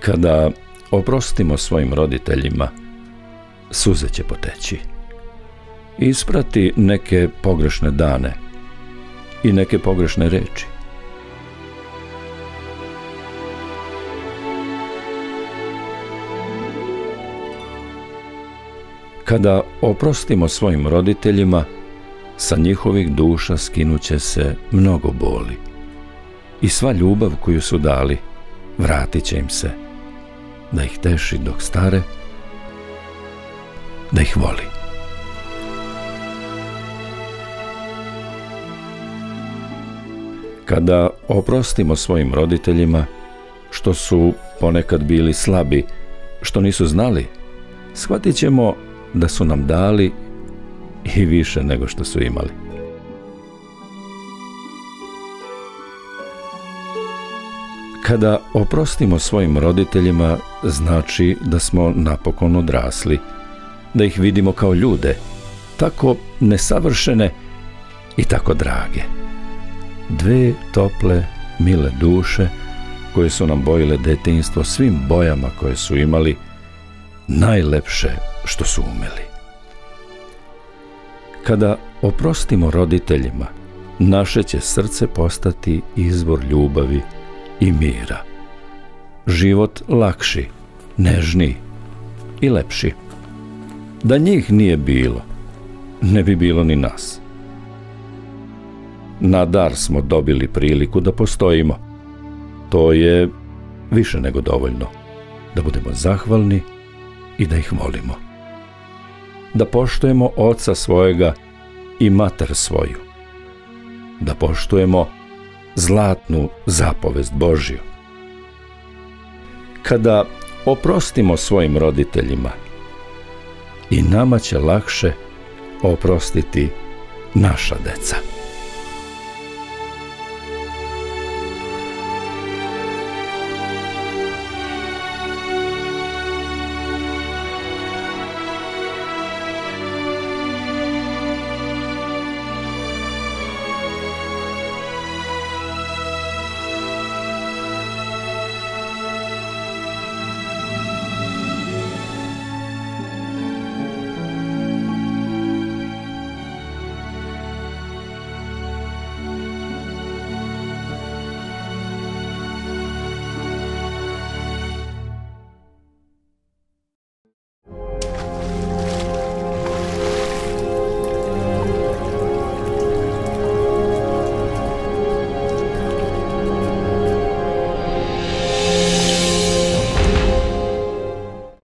Kada oprostimo svojim roditeljima, suze će poteći. Isprati neke pogrešne dane i neke pogrešne reči. Kada oprostimo svojim roditeljima, sa njihovih duša skinuće se mnogo boli i sva ljubav koju su dali vratit će im se, da ih teši dok stare, da ih voli. Kada oprostimo svojim roditeljima, što su ponekad bili slabi, što nisu znali, shvatit ćemo da su nam dali i više nego što su imali. Kada oprostimo svojim roditeljima, znači da smo napokon odrasli, da ih vidimo kao ljude, tako nesavršene i tako drage. Dve tople, mile duše koje su nam bojile detinjstvo svim bojama koje su imali, najlepše što su umeli. Kada oprostimo roditeljima, naše će srce postati izvor ljubavi i mira. Život lakši, nežniji i lepši. Da njih nije bilo, ne bi bilo ni nas. Na dar smo dobili priliku da postojimo. To je više nego dovoljno. Da budemo zahvalni i da ih volimo. Da poštujemo oca svojega i mater svoju. Da poštujemo zlatnu zapovest Božju. Kada oprostimo svojim roditeljima, i nama će lakše oprostiti naša deca.